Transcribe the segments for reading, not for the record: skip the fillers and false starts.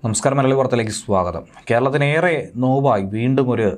നമസ്കാരം. മലയാളി വാർത്തയിലേക്ക് സ്വാഗതം. കേരളത്തിനേറെ നോവായി വീണ്ടും ഒരു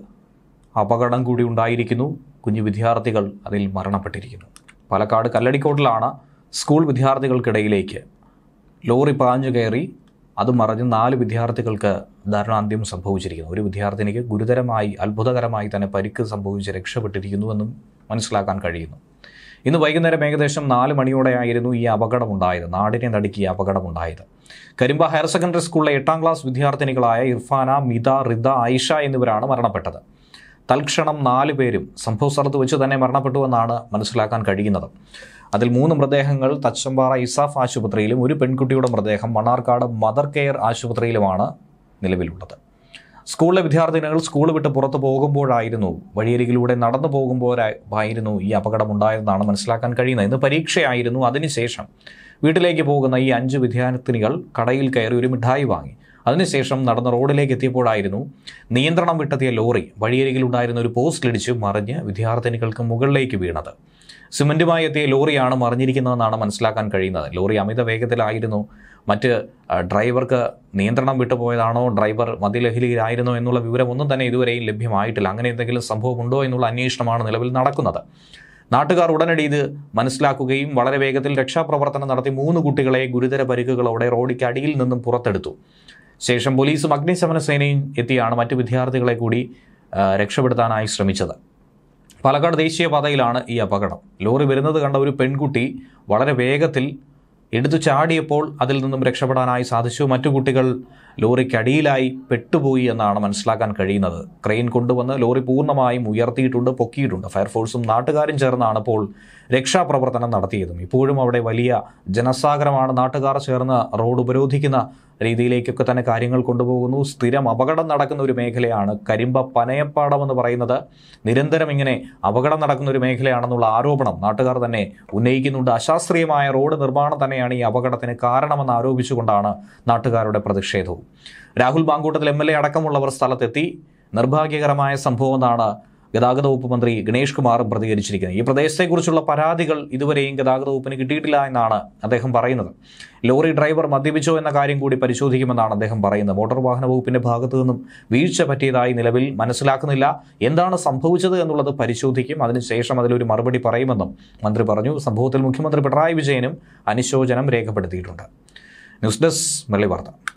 അപകടം കൂടി ഉണ്ടായിരിക്കുന്നു. കുഞ്ഞു വിദ്യാർത്ഥികൾ അതിൽ മരണപ്പെട്ടിരിക്കുന്നു. പാലക്കാട് കല്ലടിക്കോട്ടിലാണ് സ്കൂൾ വിദ്യാർത്ഥികൾക്കിടയിലേക്ക് ലോറി പാഞ്ഞു കയറി അത് മറിഞ്ഞ് 4 വിദ്യാർത്ഥികൾക്ക് ദാരുണാന്ത്യം സംഭവിച്ചിരിക്കുന്നു. ഒരു വിദ്യാർത്ഥിനിക്ക് ഗുരുതരമായി അത്ഭുതകരമായി തന്നെ പരിക്ക് സംഭവിച്ച് രക്ഷപ്പെട്ടിരിക്കുന്നുവെന്നും മനസ്സിലാക്കാൻ കഴിയുന്നു. ഇന്ന് വൈകുന്നേരം ഏകദേശം 4 മണിയോടെയായിരുന്നു ഈ അപകടമുണ്ടായത്. നാടിനെ നടുക്കിയ അപകടമുണ്ടായത്. കരിമ്പ ഹയർ സെക്കൻഡറി സ്കൂളിലെ 8ാം ക്ലാസ് വിദ്യാർത്ഥിനികളായ ഇർഫാന, മിത, റിദ, ആയിഷ എന്നിവരാണ് മരണപ്പെട്ടത്. തൽക്ഷണം 4 പേരും സംഭവ സ്ഥലത്ത് വെച്ച് തന്നെ മരണപ്പെട്ടുവെന്നാണ് മനസ്സിലാക്കാൻ കഴിയുന്നത്. അതിൽ 3 മൃതദേഹങ്ങൾ തച്ചമ്പാറ ഇസാഫ് ആശുപത്രിയിലും ഒരു പെൺകുട്ടിയുടെ മൃതദേഹം മണ്ണാർക്കാട് മദർ കെയർ ആശുപത്രിയിലുമാണ് നിലവിലുള്ളത്. സ്കൂളിലെ വിദ്യാർത്ഥിനികൾ സ്കൂൾ വിട്ട് പുറത്തു പോകുമ്പോഴായിരുന്നു, വഴിയരികിലൂടെ നടന്നു പോകുമ്പോഴായിരുന്നു ഈ അപകടമുണ്ടായതെന്നാണ് മനസ്സിലാക്കാൻ കഴിയുന്നത്. ഇന്ന് പരീക്ഷയായിരുന്നു. അതിനുശേഷം വീട്ടിലേക്ക് പോകുന്ന ഈ 5 വിദ്യാർത്ഥിനികൾ കടയിൽ കയറി ഒരു മിഠായി വാങ്ങി. അതിനുശേഷം നടന്ന റോഡിലേക്ക് എത്തിയപ്പോഴായിരുന്നു നിയന്ത്രണം വിട്ടെത്തിയ ലോറി വഴിയരികിലുണ്ടായിരുന്ന ഒരു പോസ്റ്റിലിടിച്ച് മറിഞ്ഞ് വിദ്യാർത്ഥിനികൾക്ക് മുകളിലേക്ക് വീണത്. സിമന്റുമായി എത്തിയ ലോറിയാണ് മറിഞ്ഞിരിക്കുന്നതെന്നാണ് മനസ്സിലാക്കാൻ കഴിയുന്നത്. ലോറി അമിത വേഗത്തിലായിരുന്നു. മറ്റ് ഡ്രൈവർക്ക് നിയന്ത്രണം വിട്ടുപോയതാണോ, ഡ്രൈവർ മദ്യലഹരിയിലായിരുന്നോ എന്നുള്ള വിവരമൊന്നും തന്നെ ഇതുവരെയും ലഭ്യമായിട്ടില്ല. അങ്ങനെ എന്തെങ്കിലും സംഭവമുണ്ടോ എന്നുള്ള അന്വേഷണമാണ് നിലവിൽ നടക്കുന്നത്. നാട്ടുകാർ ഉടനടി ഇത് മനസ്സിലാക്കുകയും വളരെ വേഗത്തിൽ രക്ഷാപ്രവർത്തനം നടത്തി 3 കുട്ടികളെ ഗുരുതര പരിക്കുകളോടെ റോഡിക്കടിയിൽ നിന്നും പുറത്തെടുത്തു. ശേഷം പോലീസും അഗ്നിശമന സേനയും എത്തിയാണ് മറ്റു വിദ്യാർത്ഥികളെ കൂടി രക്ഷപ്പെടുത്താനായി ശ്രമിച്ചത്. പാലക്കാട് ദേശീയപാതയിലാണ് ഈ അപകടം. ലോറി വരുന്നത് കണ്ട ഒരു പെൺകുട്ടി വളരെ വേഗത്തിൽ എടുത്തു ചാടിയപ്പോൾ അതിൽ നിന്നും രക്ഷപ്പെടാനായി സാധിച്ചു. മറ്റു കുട്ടികൾ ലോറിക്കടിയിലായി പെട്ടുപോയി എന്നാണ് മനസ്സിലാക്കാൻ കഴിയുന്നത്. ക്രെയിൻ കൊണ്ടുവന്ന് ലോറി പൂർണ്ണമായും ഉയർത്തിയിട്ടുണ്ട്, പൊക്കിയിട്ടുണ്ട്. ഫയർഫോഴ്സും നാട്ടുകാരും ചേർന്നാണ് ഇപ്പോൾ രക്ഷാപ്രവർത്തനം നടത്തിയതും. ഇപ്പോഴും അവിടെ വലിയ ജനസാഗരമാണ്. നാട്ടുകാർ ചേർന്ന് റോഡ് ഉപരോധിക്കുന്ന രീതിയിലേക്കൊക്കെ തന്നെ കാര്യങ്ങൾ കൊണ്ടുപോകുന്നു. സ്ഥിരം അപകടം നടക്കുന്ന ഒരു മേഖലയാണ് കരിമ്പ പനയപ്പാടം എന്ന് പറയുന്നത്. നിരന്തരം ഇങ്ങനെ അപകടം നടക്കുന്ന ഒരു മേഖലയാണെന്നുള്ള ആരോപണം നാട്ടുകാർ തന്നെ ഉന്നയിക്കുന്നുണ്ട്. അശാസ്ത്രീയമായ റോഡ് നിർമ്മാണം തന്നെയാണ് ഈ അപകടത്തിന് കാരണമെന്ന് ആരോപിച്ചുകൊണ്ടാണ് നാട്ടുകാരുടെ പ്രതിഷേധവും. രാഹുൽ മാങ്കൂട്ടത്തിൽ MLA അടക്കമുള്ളവർ സ്ഥലത്തെത്തി. നിർഭാഗ്യകരമായ സംഭവമെന്നാണ് ഗതാഗത വകുപ്പ് മന്ത്രി ഗണേഷ് കുമാറും പ്രതികരിച്ചിരിക്കുന്നത്. ഈ പ്രദേശത്തെക്കുറിച്ചുള്ള പരാതികൾ ഇതുവരെയും ഗതാഗത വകുപ്പിന് കിട്ടിയിട്ടില്ല എന്നാണ് അദ്ദേഹം പറയുന്നത്. ലോറി ഡ്രൈവർ മദ്യപിച്ചോ എന്ന കാര്യം കൂടി പരിശോധിക്കുമെന്നാണ് അദ്ദേഹം പറയുന്നത്. മോട്ടോർ വാഹന വകുപ്പിന്റെ ഭാഗത്തു നിന്നും വീഴ്ച പറ്റിയതായി നിലവിൽ മനസ്സിലാക്കുന്നില്ല. എന്താണ് സംഭവിച്ചത് എന്നുള്ളത് പരിശോധിക്കും. അതിനുശേഷം അതിലൊരു മറുപടി പറയുമെന്നും മന്ത്രി പറഞ്ഞു. സംഭവത്തിൽ മുഖ്യമന്ത്രി പിണറായി വിജയനും അനുശോചനം രേഖപ്പെടുത്തിയിട്ടുണ്ട്. ന്യൂസ് ഡെസ്ക് മലയാളി വാർത്ത.